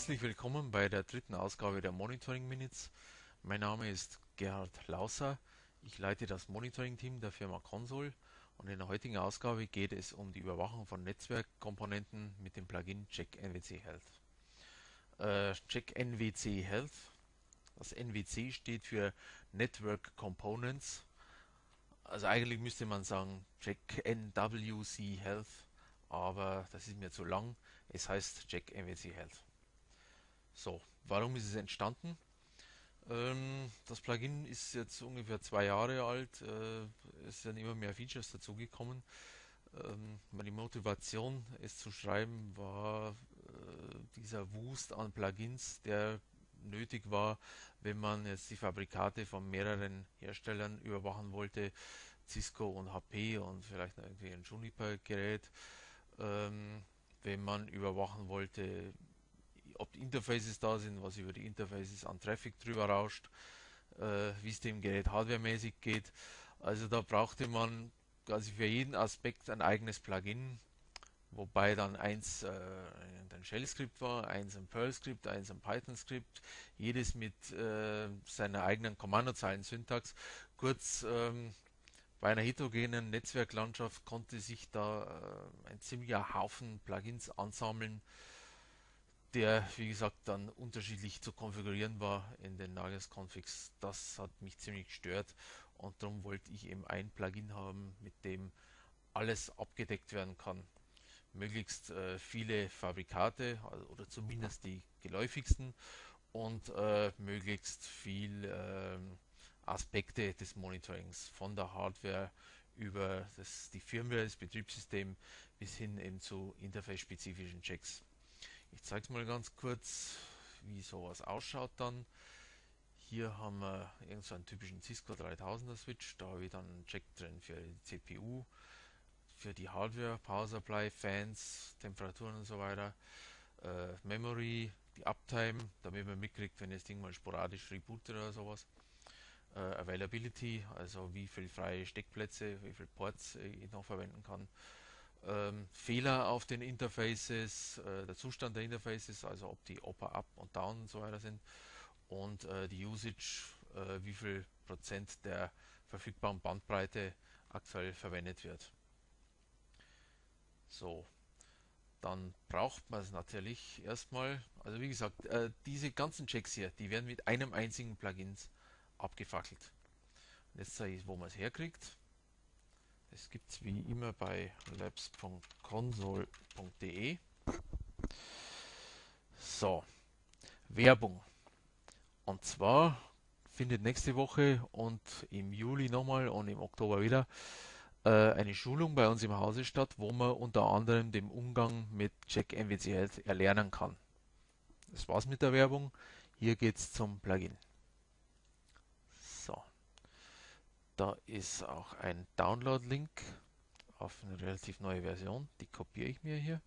Herzlich willkommen bei der dritten Ausgabe der Monitoring Minutes. Mein Name ist Gerhard Lauser. Ich leite das Monitoring-Team der Firma Consol und in der heutigen Ausgabe geht es um die Überwachung von Netzwerkkomponenten mit dem Plugin Check NWC Health. Check NWC Health, das NWC steht für Network Components. Also eigentlich müsste man sagen Check NWC Health, aber das ist mir zu lang. Es heißt Check NWC Health. So, warum ist es entstanden? Das Plugin ist jetzt ungefähr 2 Jahre alt. Es sind immer mehr Features dazugekommen. Meine Motivation, es zu schreiben, war dieser Wust an Plugins, der nötig war, wenn man jetzt die Fabrikate von mehreren Herstellern überwachen wollte, Cisco und HP und vielleicht noch irgendwie ein Juniper-Gerät. Wenn man überwachen wollte, ob die Interfaces da sind, was über die Interfaces an Traffic drüber rauscht, wie es dem Gerät hardwaremäßig geht. Also da brauchte man quasi für jeden Aspekt ein eigenes Plugin, wobei dann eins ein Shell-Skript war, eins ein Perl-Skript, eins ein Python-Skript, jedes mit seiner eigenen Kommandozeilen-Syntax. Kurz, bei einer heterogenen Netzwerklandschaft konnte sich da ein ziemlicher Haufen Plugins ansammeln, der, wie gesagt, dann unterschiedlich zu konfigurieren war in den Nagios-Configs. Das hat mich ziemlich gestört und darum wollte ich eben ein Plugin haben, mit dem alles abgedeckt werden kann. Möglichst viele Fabrikate oder zumindest die geläufigsten und möglichst viel Aspekte des Monitorings von der Hardware über die Firmware, das Betriebssystem bis hin eben zu interface-spezifischen Checks. Ich zeige es mal ganz kurz, wie sowas ausschaut dann. Hier haben wir irgendeinen typischen Cisco 3000er Switch. Da habe ich dann einen Check drin für die CPU, für die Hardware, Power Supply, Fans, Temperaturen und so weiter. Memory, die Uptime, damit man mitkriegt, wenn das Ding mal sporadisch rebootet oder sowas. Availability, also wie viele freie Steckplätze, wie viele Ports ich noch verwenden kann. Fehler auf den Interfaces, der Zustand der Interfaces, also ob die Upper, Up und Down und so weiter sind und die Usage, wie viel Prozent der verfügbaren Bandbreite aktuell verwendet wird. So, dann braucht man es natürlich erstmal, also wie gesagt, diese ganzen Checks hier, die werden mit einem einzigen Plugin abgefackelt. Und jetzt zeige ich, wo man es herkriegt. Es gibt es wie immer bei labs.console.de. So, Werbung. Und zwar findet nächste Woche und im Juli nochmal und im Oktober wieder eine Schulung bei uns im Hause statt, wo man unter anderem den Umgang mit Check NWC Health erlernen kann. Das war's mit der Werbung. Hier geht's zum Plugin. So, da ist auch ein Download-Link auf eine relativ neue Version. Die kopiere ich mir hier.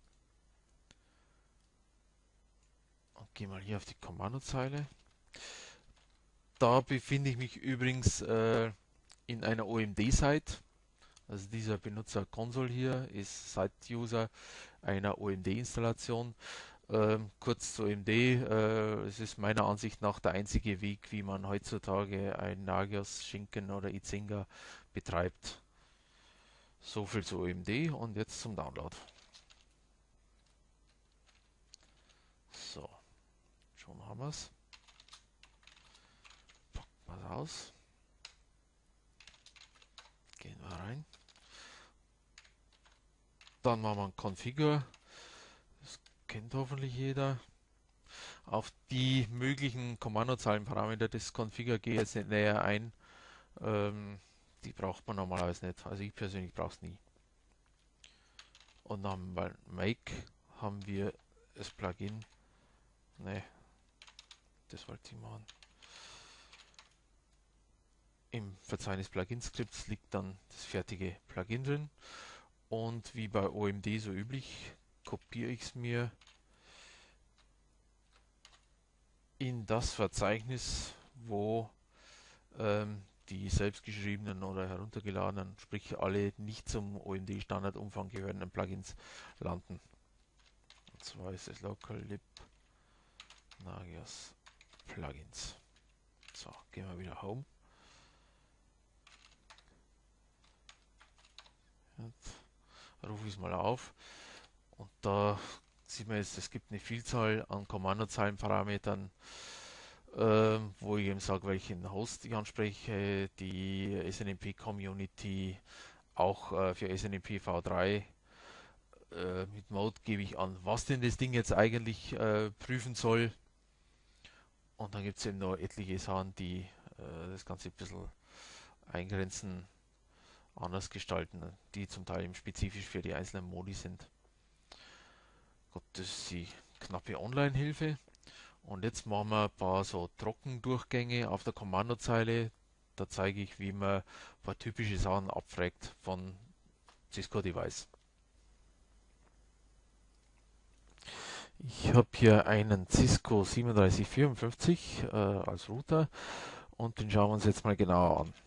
Und gehe mal hier auf die Kommandozeile. Da befinde ich mich übrigens in einer OMD-Site. Also dieser Benutzer Console hier ist Site-User einer OMD-Installation. Kurz zu OMD, es ist meiner Ansicht nach der einzige Weg, wie man heutzutage ein Nagios, Schinken oder Izinga betreibt. So viel zu OMD und jetzt zum Download. So, schon haben wir es. Packen wir es aus. Gehen wir rein. Dann machen wir ein Configure. Das kennt hoffentlich jeder. Auf die möglichen Kommandozeilenparameter des Configure gehe ich jetzt nicht näher ein. Die braucht man normalerweise nicht. Also ich persönlich brauche es nie. Und dann bei Make haben wir das Plugin. Ne, das wollte ich machen. Im Verzeichnis Plugin Scripts liegt dann das fertige Plugin drin. Und wie bei OMD so üblich, kopiere ich es mir in das Verzeichnis, wo die selbstgeschriebenen oder heruntergeladenen, sprich alle nicht zum OMD-Standardumfang gehörenden Plugins landen. Und zwar ist es locallib Nagios Plugins. So, gehen wir wieder Home. Jetzt rufe ich es mal auf und da sieht man jetzt, es gibt eine Vielzahl an Kommandozeilenparametern, wo ich eben sage, welchen Host ich anspreche, die SNMP Community, auch für SNMP V3. Mit Mode gebe ich an, was denn das Ding jetzt eigentlich prüfen soll. Und dann gibt es eben noch etliche Sachen, die das Ganze ein bisschen eingrenzen, anders gestalten, die zum Teil eben spezifisch für die einzelnen Modi sind. Gut, das ist die knappe Online-Hilfe. Und jetzt machen wir ein paar so Trockendurchgänge auf der Kommandozeile. Da zeige ich, wie man ein paar typische Sachen abfragt von Cisco Device. Ich habe hier einen Cisco 3754 als Router und den schauen wir uns jetzt mal genauer an.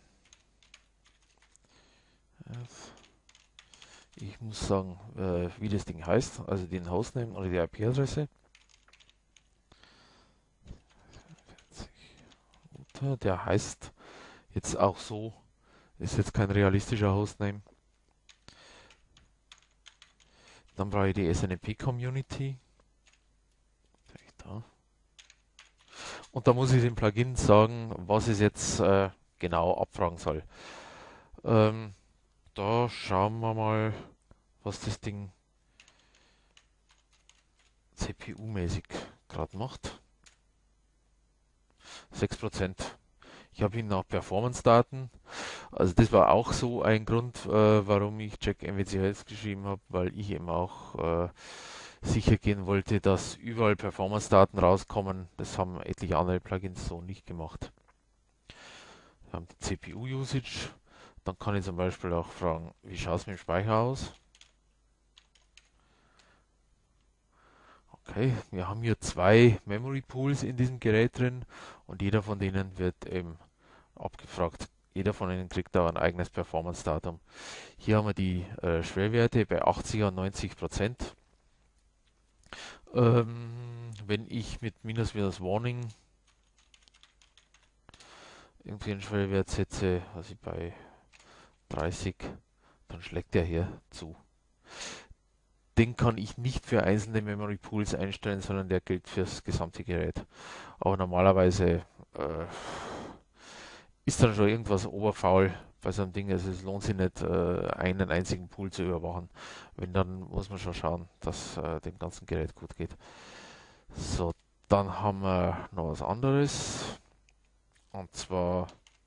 Ich muss sagen, wie das Ding heißt, also den Hostname oder die IP-Adresse. Der heißt jetzt auch so, ist jetzt kein realistischer Hostname. Dann brauche ich die SNMP Community. Da. Und da muss ich dem Plugin sagen, was es jetzt genau abfragen soll. Da schauen wir mal, was das Ding CPU-mäßig gerade macht. 6%. Ich habe ihn nach Performance-Daten. Also das war auch so ein Grund, warum ich Check MVC Health geschrieben habe, weil ich eben auch sicher gehen wollte, dass überall Performance-Daten rauskommen. Das haben etliche andere Plugins so nicht gemacht. Wir haben die CPU-Usage. Dann kann ich zum Beispiel auch fragen, wie schaut es mit dem Speicher aus? Okay, wir haben hier zwei Memory Pools in diesem Gerät drin und jeder von denen wird eben abgefragt. Jeder von ihnen kriegt da ein eigenes Performance-Datum. Hier haben wir die Schwellwerte bei 80 und 90%. Wenn ich mit minus Warning irgendwie einen Schwellwert setze, also bei 30, dann schlägt der hier zu. Den kann ich nicht für einzelne Memory Pools einstellen, sondern der gilt fürs gesamte Gerät. Aber normalerweise ist dann schon irgendwas oberfaul bei so einem Ding. Also es lohnt sich nicht, einen einzigen Pool zu überwachen. Wenn, dann muss man schon schauen, dass dem ganzen Gerät gut geht. So, dann haben wir noch was anderes. Und zwar,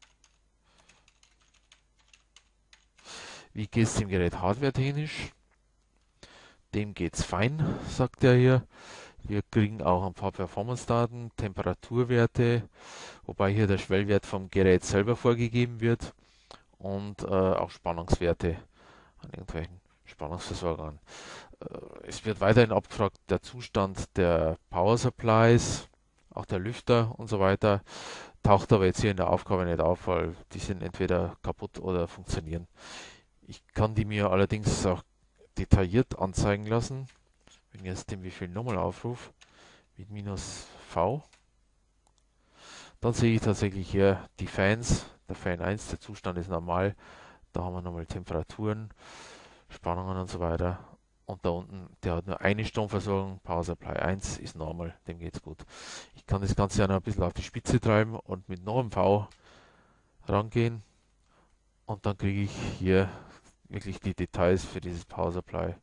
wie geht es dem Gerät hardware-technisch? Dem geht's fein, sagt er hier. Wir kriegen auch ein paar Performance-Daten, Temperaturwerte, wobei hier der Schwellwert vom Gerät selber vorgegeben wird und auch Spannungswerte an irgendwelchen Spannungsversorgern. Es wird weiterhin abgefragt der Zustand der Power Supplies, auch der Lüfter und so weiter. Taucht aber jetzt hier in der Aufgabe nicht auf, weil die sind entweder kaputt oder funktionieren. Ich kann die mir allerdings auch detailliert anzeigen lassen. Wenn ich jetzt den Befehl nochmal aufrufe, mit -v, dann sehe ich tatsächlich hier die Fans. Der Fan 1, der Zustand ist normal. Da haben wir nochmal Temperaturen, Spannungen und so weiter. Und da unten, der hat nur eine Stromversorgung, Power Supply 1 ist normal, dem geht's gut. Ich kann das Ganze ja noch ein bisschen auf die Spitze treiben und mit noch einem V rangehen. Und dann kriege ich hier wirklich die Details für dieses Power Supply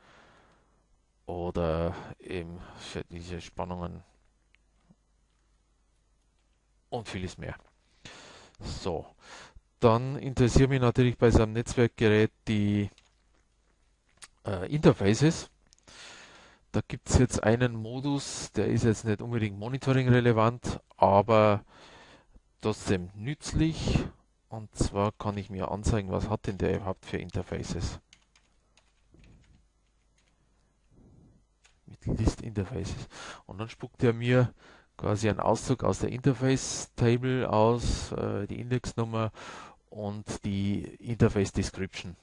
oder eben für diese Spannungen und vieles mehr. So, dann interessiert mich natürlich bei so einem Netzwerkgerät die Interfaces. Da gibt es jetzt einen Modus, der ist jetzt nicht unbedingt Monitoring relevant, aber trotzdem nützlich. Und zwar kann ich mir anzeigen, was hat denn der überhaupt für Interfaces. Mit List Interfaces. Und dann spuckt er mir quasi einen Auszug aus der Interface Table aus, die Indexnummer und die Interface Description.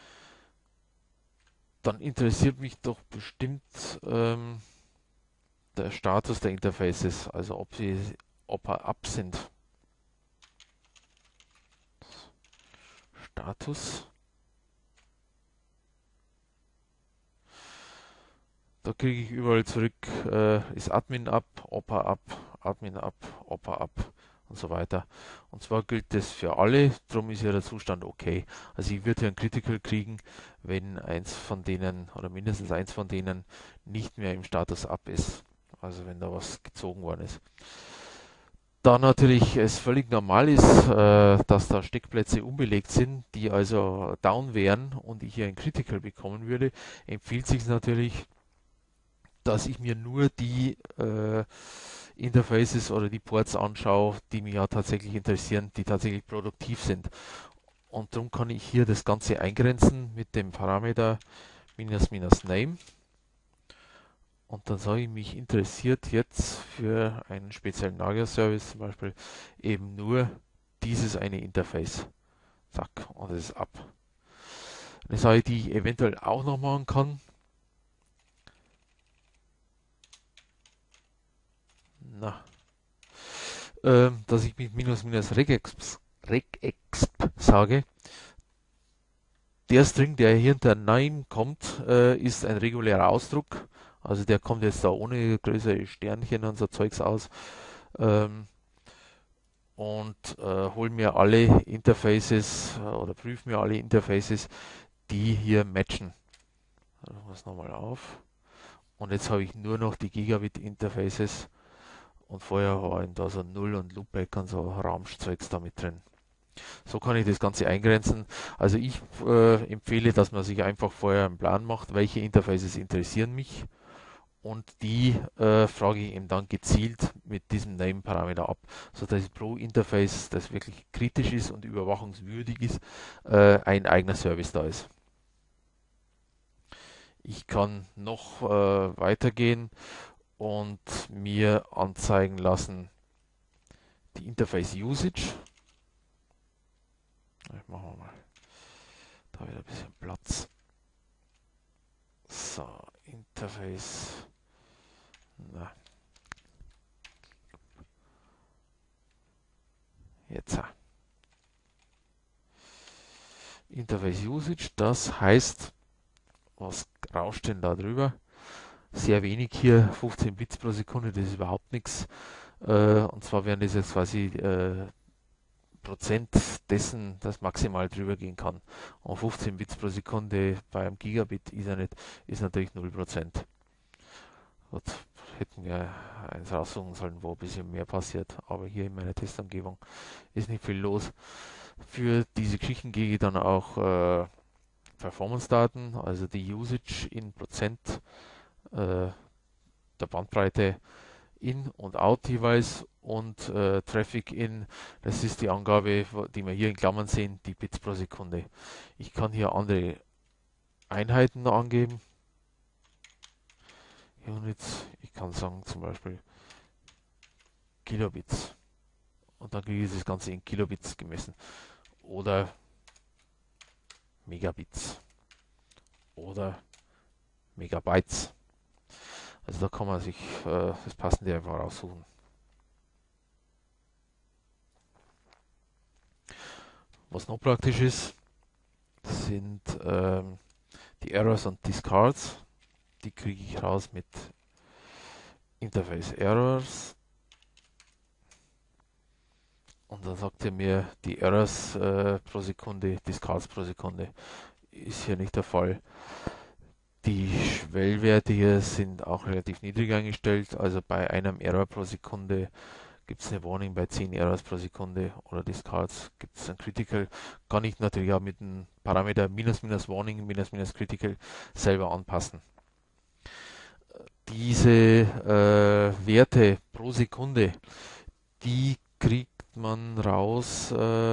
Dann interessiert mich doch bestimmt der Status der Interfaces, also ob er up sind. Status. Da kriege ich überall zurück, ist Admin up, Opera up, Admin up, Opera up und so weiter. Und zwar gilt das für alle, darum ist ja der Zustand okay. Also ich würde hier ein Critical kriegen, wenn eins von denen oder mindestens eins von denen nicht mehr im Status up ist. Also wenn da was gezogen worden ist. Da natürlich es völlig normal ist, dass da Steckplätze unbelegt sind, die also down wären und ich hier ein Critical bekommen würde, empfiehlt sich natürlich, dass ich mir nur die Interfaces oder die Ports anschaue, die mich ja tatsächlich interessieren, die tatsächlich produktiv sind. Und darum kann ich hier das Ganze eingrenzen mit dem Parameter -name. Und dann sage ich, mich interessiert jetzt für einen speziellen Nagios-Service zum Beispiel eben nur dieses eine Interface. Zack, und das ist ab. Eine Sache, die ich eventuell auch noch machen kann, dass ich mit -regexp sage, der String, der hier hinter Name kommt, ist ein regulärer Ausdruck. Also der kommt jetzt da ohne größere Sternchen und so Zeugs aus. Und hol mir alle Interfaces oder prüfe mir alle Interfaces, die hier matchen. Machen wir es nochmal auf. Und jetzt habe ich nur noch die Gigabit-Interfaces und vorher waren da so Null und Loopback und so Ramschzeugs da mit drin. So kann ich das Ganze eingrenzen. Also ich empfehle, dass man sich einfach vorher einen Plan macht, welche Interfaces interessieren mich und die frage ich eben dann gezielt mit diesem Name-Parameter ab, sodass ich pro Interface, das wirklich kritisch ist und überwachungswürdig ist, ein eigener Service da ist. Ich kann noch weitergehen und mir anzeigen lassen die Interface Usage. Machen wir mal da wieder ein bisschen Platz. So, Interface. Na. Jetzt. Interface Usage, das heißt, was rauscht denn da drüber? Sehr wenig hier, 15 Bits pro Sekunde, das ist überhaupt nichts. Und zwar wären das jetzt quasi Prozent dessen, das maximal drüber gehen kann. Und 15 Bits pro Sekunde bei einem Gigabit Ethernet ist natürlich 0%. Gut, hätten wir eins raussuchen sollen, wo ein bisschen mehr passiert. Aber hier in meiner Testumgebung ist nicht viel los. Für diese Geschichten gehe ich dann auch Performance-Daten, also die Usage in Prozent der Bandbreite in und out jeweils und Traffic in, das ist die Angabe, die wir hier in Klammern sehen, die Bits pro Sekunde. Ich kann hier andere Einheiten noch angeben. Units, ich kann sagen zum Beispiel Kilobits und dann kriege ich das Ganze in Kilobits gemessen oder Megabits oder Megabytes. Also da kann man sich das Passende einfach raussuchen. Was noch praktisch ist, sind die Errors und Discards. Die kriege ich raus mit Interface Errors. Und dann sagt er mir die Errors pro Sekunde, Discards pro Sekunde. Ist hier nicht der Fall. Die Schwellwerte hier sind auch relativ niedrig eingestellt. Also bei einem Error pro Sekunde gibt es eine Warning, bei 10 Errors pro Sekunde oder Discards gibt es ein Critical. Kann ich natürlich auch mit dem Parameter -Warning, -Critical selber anpassen. Diese Werte pro Sekunde, die kriegt man raus,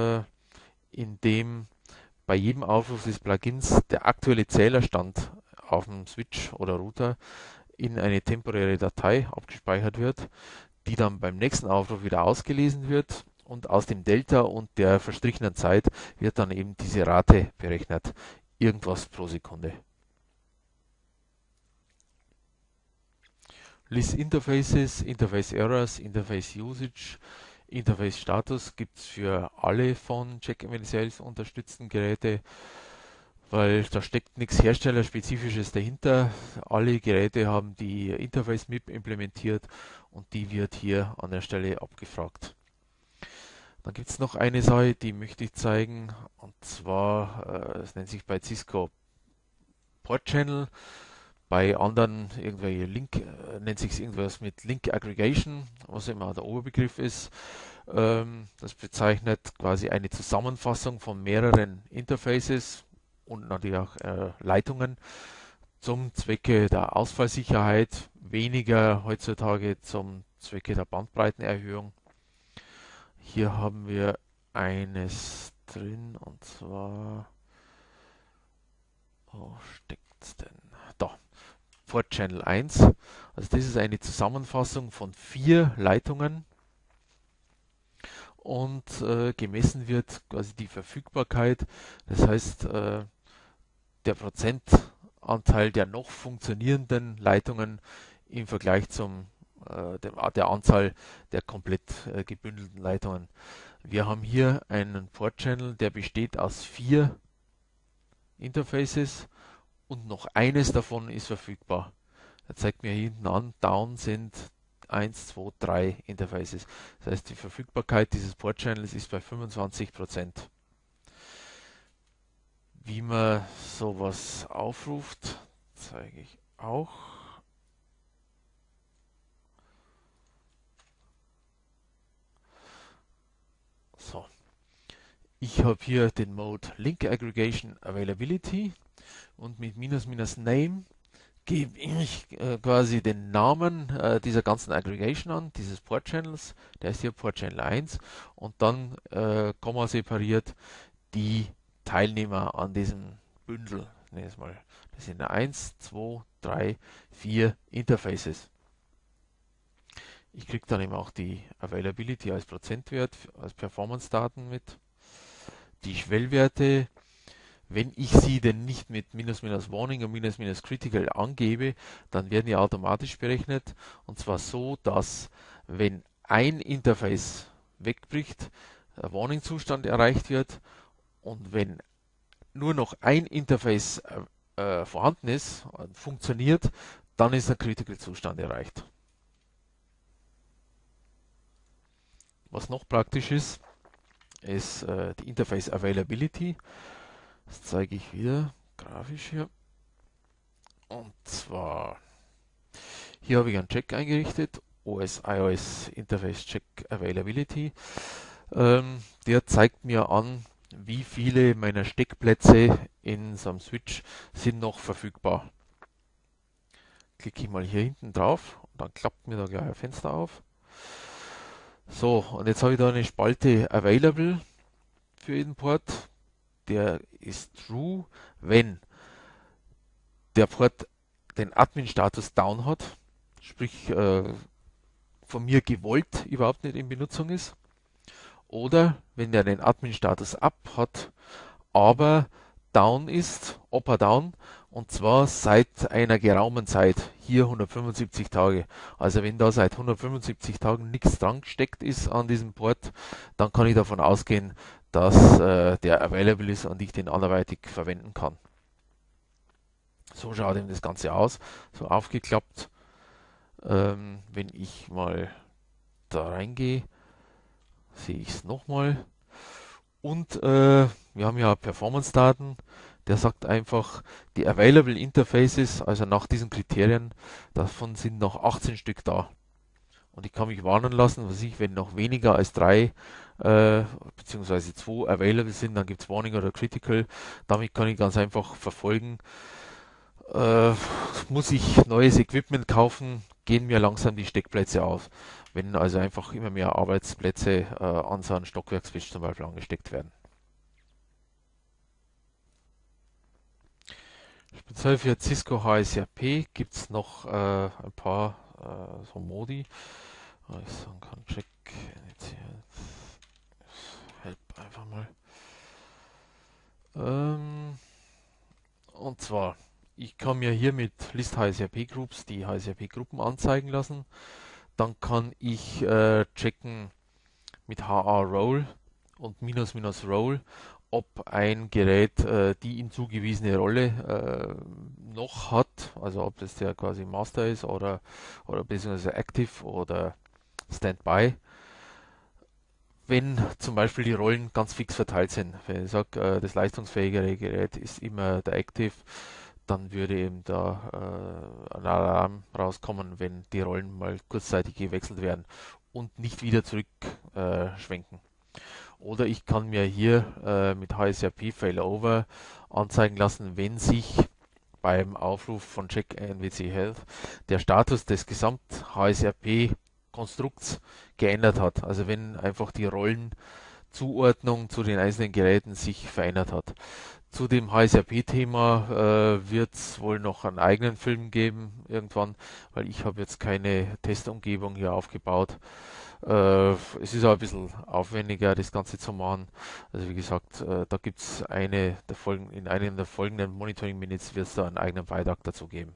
indem bei jedem Aufruf des Plugins der aktuelle Zählerstand auf dem Switch oder Router in eine temporäre Datei abgespeichert wird, die dann beim nächsten Aufruf wieder ausgelesen wird und aus dem Delta und der verstrichenen Zeit wird dann eben diese Rate berechnet. Irgendwas pro Sekunde. List Interfaces, Interface Errors, Interface Usage, Interface Status gibt es für alle von Jack Emily Sales unterstützten Geräte, weil da steckt nichts Herstellerspezifisches dahinter. Alle Geräte haben die Interface MIP implementiert und die wird hier an der Stelle abgefragt. Dann gibt es noch eine Sache, die möchte ich zeigen, und zwar, es nennt sich bei Cisco Port Channel, bei anderen irgendwelche nennt sich irgendwas mit Link Aggregation, was immer der Oberbegriff ist. Das bezeichnet quasi eine Zusammenfassung von mehreren Interfaces und natürlich auch Leitungen zum Zwecke der Ausfallsicherheit, weniger heutzutage zum Zwecke der Bandbreitenerhöhung. Hier haben wir eines drin, und zwar, wo steckt's denn? Da, Port Channel 1. Also das ist eine Zusammenfassung von 4 Leitungen, und gemessen wird quasi die Verfügbarkeit. Das heißt, der Prozentanteil der noch funktionierenden Leitungen im Vergleich der Anzahl der komplett gebündelten Leitungen. Wir haben hier einen Port Channel, der besteht aus 4 Interfaces und noch eines davon ist verfügbar. Er zeigt mir hier hinten an, down sind 1, 2, 3 Interfaces. Das heißt, die Verfügbarkeit dieses Port Channels ist bei 25%. Wie man sowas aufruft, zeige ich auch. So, ich habe hier den Mode Link Aggregation Availability und mit -name gebe ich quasi den Namen dieser ganzen Aggregation an, dieses Port Channels, der ist hier Port Channel 1, und dann Komma separiert die Teilnehmer an diesem Bündel. Das sind 1, 2, 3, 4 Interfaces. Ich kriege dann eben auch die Availability als Prozentwert, als Performance-Daten mit. Die Schwellwerte, wenn ich sie denn nicht mit Warning und Critical angebe, dann werden die automatisch berechnet. Und zwar so, dass wenn ein Interface wegbricht, der Warning-Zustand erreicht wird, und wenn nur noch ein Interface vorhanden ist, funktioniert, dann ist der Critical-Zustand erreicht. Was noch praktisch ist, ist die Interface Availability. Das zeige ich wieder grafisch hier. Und zwar, hier habe ich einen Check eingerichtet, OS/iOS Interface Check Availability. Der zeigt mir an, wie viele meiner Steckplätze in so einem Switch sind noch verfügbar. Klicke ich mal hier hinten drauf und dann klappt mir da gleich ein Fenster auf. So, und jetzt habe ich da eine Spalte Available für jeden Port. Der ist true, wenn der Port den Admin-Status down hat, sprich von mir gewollt überhaupt nicht in Benutzung ist, oder wenn der den Admin-Status up hat, aber down ist, Upper down, und zwar seit einer geraumen Zeit, hier 175 Tage. Also wenn da seit 175 Tagen nichts dran gesteckt ist an diesem Port, dann kann ich davon ausgehen, dass der available ist und ich den anderweitig verwenden kann. So schaut eben das Ganze aus, so aufgeklappt. Wenn ich mal da reingehe, sehe ich es nochmal. Und wir haben ja Performance-Daten. Der sagt einfach, die Available Interfaces, also nach diesen Kriterien, davon sind noch 18 Stück da. Und ich kann mich warnen lassen, wenn noch weniger als 3 beziehungsweise 2 available sind, dann gibt es Warning oder Critical. Damit kann ich ganz einfach verfolgen, muss ich neues Equipment kaufen, gehen mir langsam die Steckplätze aus. Wenn also einfach immer mehr Arbeitsplätze an so einem Stockwerksswitch zum Beispiel angesteckt werden. Speziell für Cisco HSRP gibt es noch ein paar so Modi. Ich sagen kann, check, help einfach mal. Und zwar Ich kann mir hier mit List HSRP Groups die HSRP Gruppen anzeigen lassen. Dann kann ich checken mit HA Role und minus minus Role, ob ein Gerät die ihm zugewiesene Rolle noch hat, also ob das der quasi Master ist oder beziehungsweise Active oder Standby. Wenn zum Beispiel die Rollen ganz fix verteilt sind, wenn ich sage, das leistungsfähigere Gerät ist immer der Active, dann würde eben da ein Alarm rauskommen, wenn die Rollen mal kurzzeitig gewechselt werden und nicht wieder zurück schwenken. Oder ich kann mir hier mit HSRP Failover anzeigen lassen, wenn sich beim Aufruf von Check NWC Health der Status des Gesamt HSRP Konstrukts geändert hat. Also wenn einfach die Rollenzuordnung zu den einzelnen Geräten sich verändert hat. Zu dem HSRP-Thema wird es wohl noch einen eigenen Film geben irgendwann, weil ich habe jetzt keine Testumgebung hier aufgebaut. Es ist auch ein bisschen aufwendiger, das Ganze zu machen. Also wie gesagt, da gibt es in einem der folgenden Monitoring Minutes wird es da einen eigenen Beitrag dazu geben.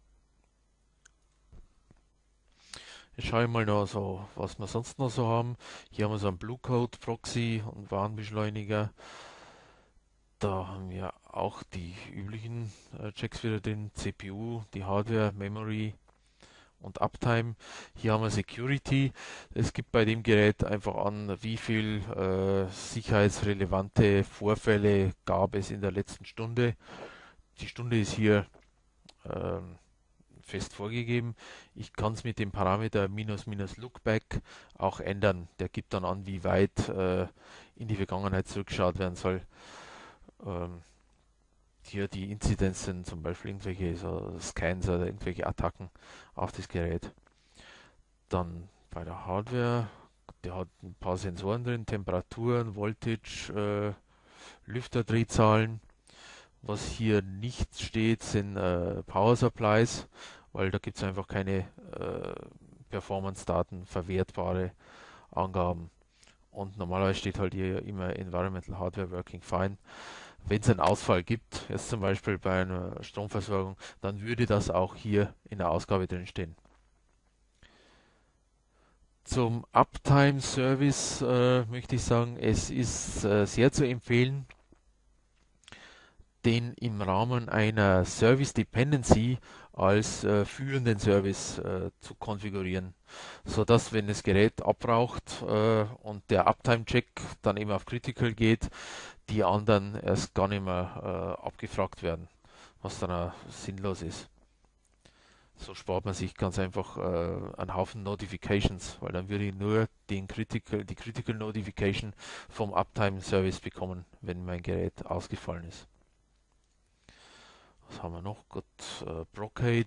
Jetzt schaue ich mal noch so, was wir sonst noch so haben. Hier haben wir so einen Blue Code Proxy und Warnbeschleuniger. Da haben wir auch die üblichen Checks wieder drin, CPU, die Hardware, Memory und Uptime. Hier haben wir Security. Es gibt bei dem Gerät einfach an, wie viel sicherheitsrelevante Vorfälle gab es in der letzten Stunde. Die Stunde ist hier ähm, fest vorgegeben. Ich kann es mit dem Parameter minus minus Lookback auch ändern. Der gibt dann an, wie weit in die Vergangenheit zurückgeschaut werden soll. Ähm, Hier die Inzidenz sind zum Beispiel irgendwelche so Scans oder irgendwelche Attacken auf das Gerät. Dann bei der Hardware, der hat ein paar Sensoren drin, Temperaturen, Voltage, Lüfterdrehzahlen. Was hier nicht steht, sind Power Supplies, weil da gibt es einfach keine Performance-Daten, verwertbare Angaben. Und normalerweise steht halt hier immer Environmental Hardware Working Fine. Wenn es einen Ausfall gibt, jetzt zum Beispiel bei einer Stromversorgung, dann würde das auch hier in der Ausgabe drin stehen. Zum Uptime Service möchte ich sagen, es ist sehr zu empfehlen, den im Rahmen einer Service Dependency als führenden Service zu konfigurieren, sodass, wenn das Gerät abraucht und der Uptime-Check dann eben auf Critical geht, die anderen erst gar nicht mehr abgefragt werden, was dann auch sinnlos ist. So spart man sich ganz einfach einen Haufen Notifications, weil dann würde ich nur die Critical Notification vom Uptime Service bekommen, wenn mein Gerät ausgefallen ist. Was haben wir noch? Gut, Brocade,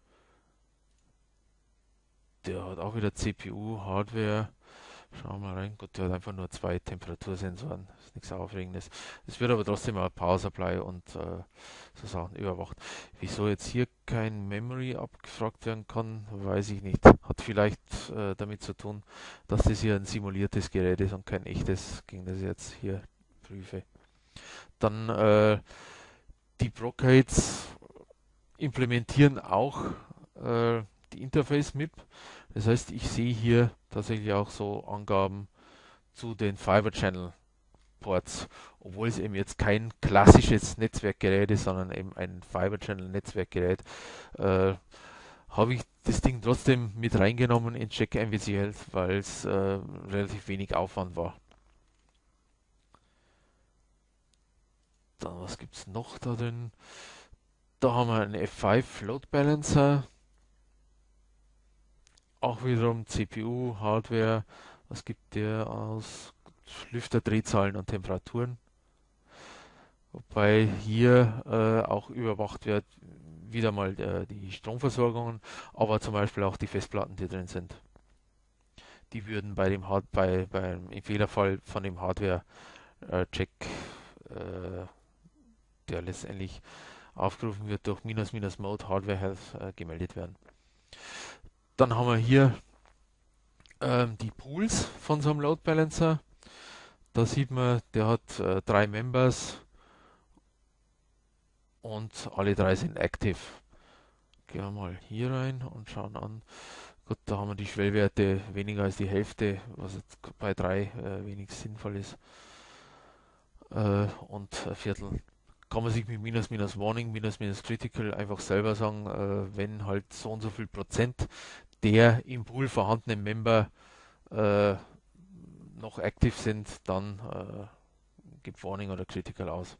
der hat auch wieder CPU, Hardware. Schauen wir mal rein. Gut, der hat einfach nur zwei Temperatursensoren. Ist nichts Aufregendes. Es wird aber trotzdem mal Power Supply und so Sachen überwacht. Wieso jetzt hier kein Memory abgefragt werden kann, weiß ich nicht. Hat vielleicht damit zu tun, dass das hier ein simuliertes Gerät ist und kein echtes, gegen das ich jetzt hier prüfe. Dann die Brocades implementieren auch die Interface MIP. Das heißt, ich sehe hier tatsächlich auch so Angaben zu den Fiber Channel Ports, obwohl es eben jetzt kein klassisches Netzwerkgerät ist, sondern eben ein Fiber Channel Netzwerkgerät, habe ich das Ding trotzdem mit reingenommen in Check MVC Health, weil es relativ wenig Aufwand war. Dann, was gibt es noch da drin? Da haben wir einen F5 Load Balancer. Auch wiederum CPU, Hardware. Was gibt der aus? Lüfterdrehzahlen und Temperaturen. Wobei hier auch überwacht wird, wieder mal die Stromversorgungen, aber zum Beispiel auch die Festplatten, die drin sind. Die würden im Fehlerfall von dem Hardware-Check, der letztendlich aufgerufen wird durch minus minus Mode Hardware Health, gemeldet werden. Dann haben wir hier die Pools von so einem Load Balancer. Da sieht man, der hat 3 Members und alle drei sind active. Gehen wir mal hier rein und schauen an. Gut, da haben wir die Schwellwerte weniger als die Hälfte, was jetzt bei 3 wenig sinnvoll ist. Und ein Viertel kann man sich mit Minus Minus Warning, Minus Minus Critical einfach selber sagen, wenn halt so und so viel Prozent der im Pool vorhandenen Member äh, noch aktiv sind, dann gibt Warning oder Critical aus.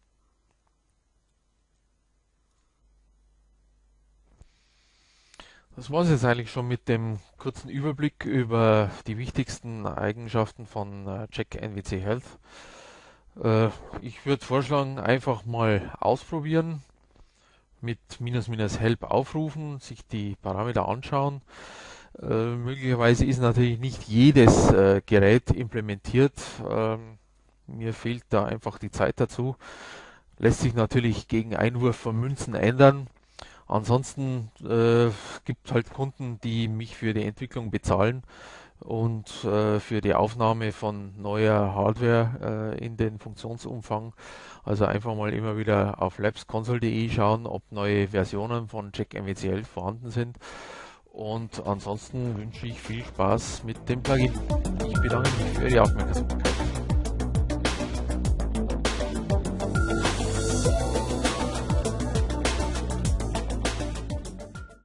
Das war es jetzt eigentlich schon mit dem kurzen Überblick über die wichtigsten Eigenschaften von Check NWC Health. Äh, Ich würde vorschlagen, einfach mal ausprobieren, mit minus minus help aufrufen, sich die Parameter anschauen. Möglicherweise ist natürlich nicht jedes Gerät implementiert. Mir fehlt da einfach die Zeit dazu. Lässt sich natürlich gegen Einwurf von Münzen ändern. Ansonsten gibt halt Kunden, die mich für die Entwicklung bezahlen und für die Aufnahme von neuer Hardware in den Funktionsumfang. Also einfach mal immer wieder auf labsconsole.de schauen, ob neue Versionen von Check MWC11 vorhanden sind. Und ansonsten wünsche ich viel Spaß mit dem Plugin. Ich bedanke mich für Ihre Aufmerksamkeit.